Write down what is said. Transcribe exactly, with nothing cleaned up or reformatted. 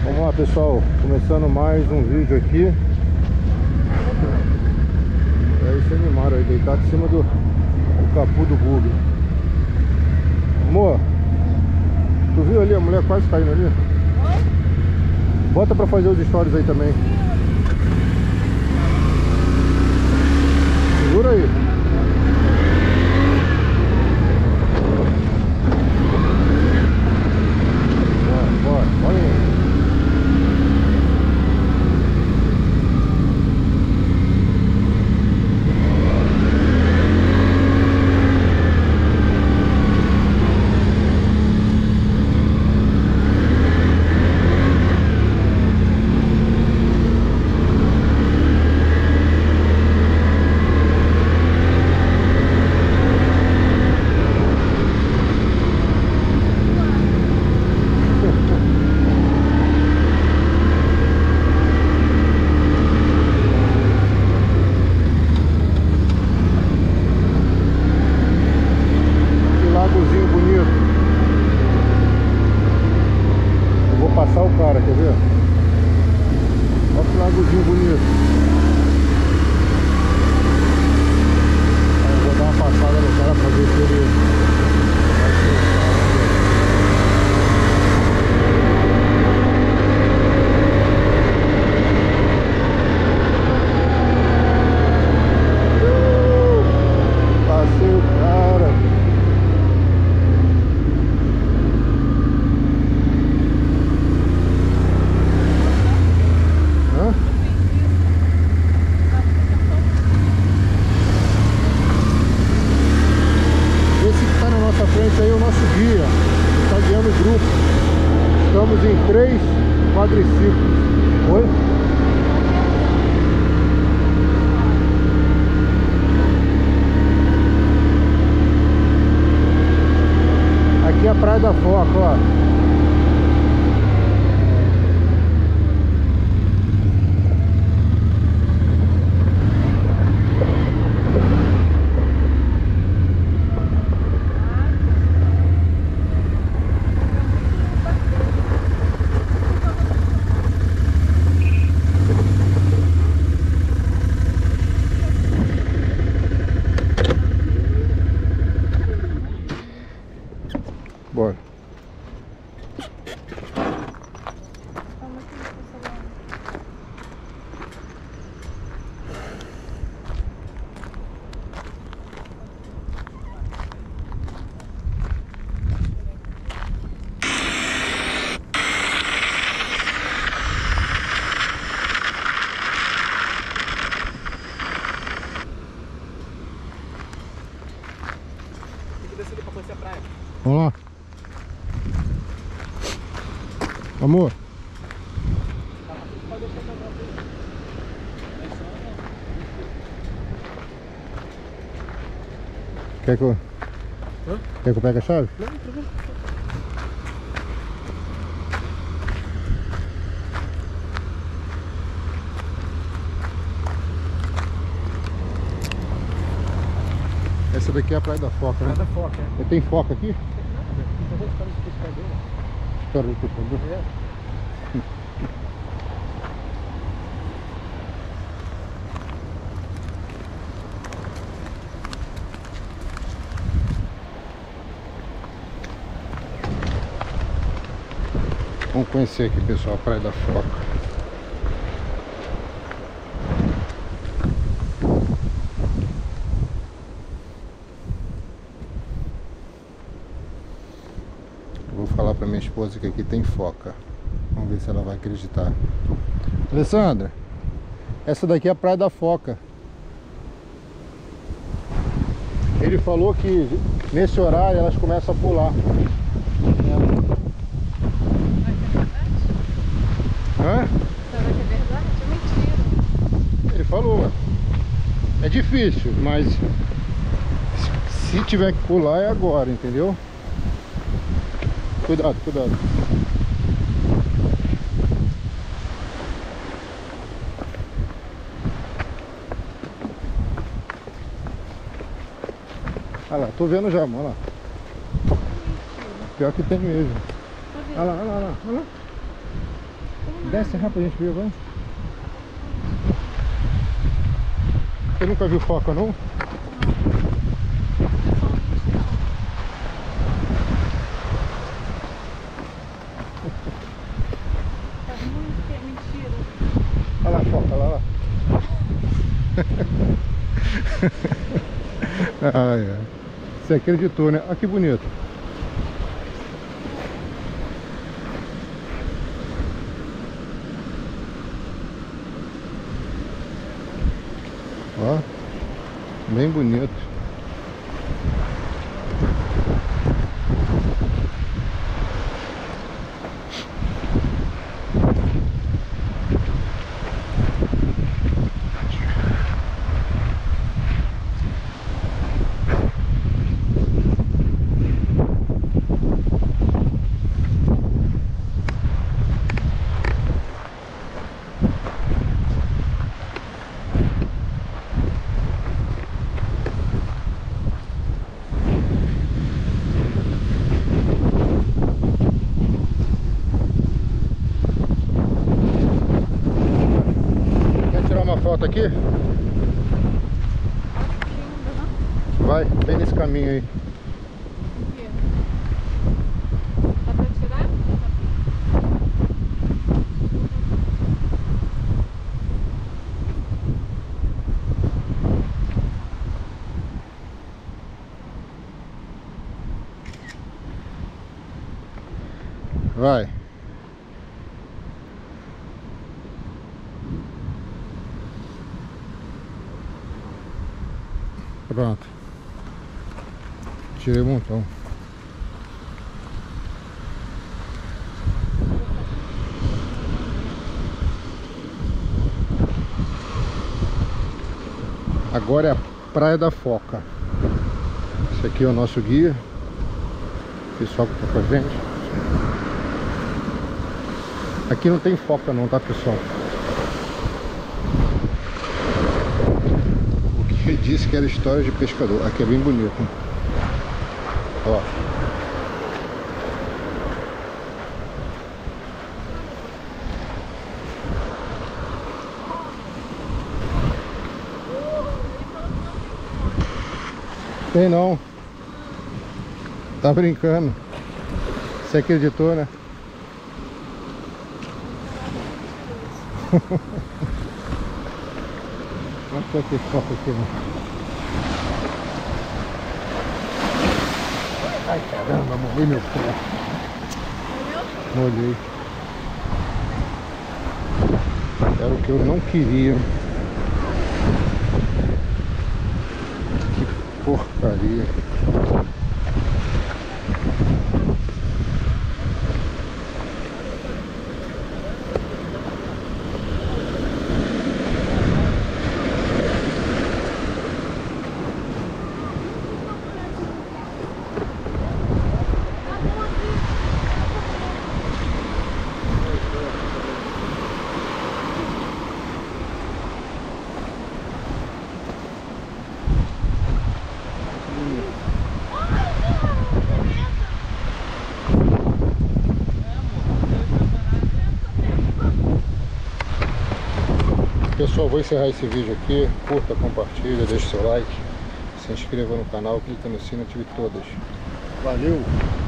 Vamos lá, pessoal, começando mais um vídeo aqui. É esse animal aí, deitado em cima do, do capô do bug. Amor, tu viu ali a mulher quase caindo ali? Bota pra fazer os stories aí também. Segura aí. Bora, bora, bora aí. Passar o cara, quer ver? Olha que lagozinho bonito. Aí eu vou dar uma passada no cara pra ver se ele vai soltar. Uh, passei o cara. Frente aí o nosso guia, está guiando o grupo. Estamos em três quadriciclos. Oi? Aqui é a Praia da Foca, ó. Bora. Tem que descer ali pra conhecer a praia. Vamos lá. Amor. Quer que eu... Hã? Quer que eu pegue a chave? Não, tranquilo. Essa daqui é a Praia da Foca, né? Praia da Foca, é. Tem foca aqui? Então vou ficar no pescador. Espera o pescador. É. Vamos conhecer aqui, pessoal, a Praia da Foca. Vou falar pra minha esposa que aqui tem foca. Vamos ver se ela vai acreditar. Alessandra, essa daqui é a Praia da Foca. Ele falou que nesse horário elas começam a pular. Hã? Será que é verdade? É mentira. Ele falou. É difícil, mas se tiver que pular é agora, entendeu? Cuidado, cuidado. Olha lá, tô vendo já, mano. Olha lá. Pior que tem mesmo. Olha lá, olha lá, olha lá. Desce rápido, a gente vê, vai. Você nunca viu foca, não? Tá muito que é mentira. Olha lá a foca, olha lá. Ai, ai. Você acreditou, né? Olha que bonito. Ó, bem bonito. Foto aqui? Vai, vem nesse caminho aí. Dá pra tirar? Vai. Pronto. Tirei um montão. Agora é a Praia da Foca. Esse aqui é o nosso guia. O pessoal que tá com a gente. Aqui não tem foca não, tá, pessoal? Ele disse que era história de pescador. Aqui é bem bonito. Ó. Tem não. Tá brincando. Você acreditou, né? Não pode ter foca aqui, não. Ai, caramba, molhei meu pé. Molhei? Era o que eu não queria. Que porcaria. Pessoal, vou encerrar esse vídeo aqui. Curta, compartilha, deixe seu like, se inscreva no canal, clica no sino, ative todas. Valeu!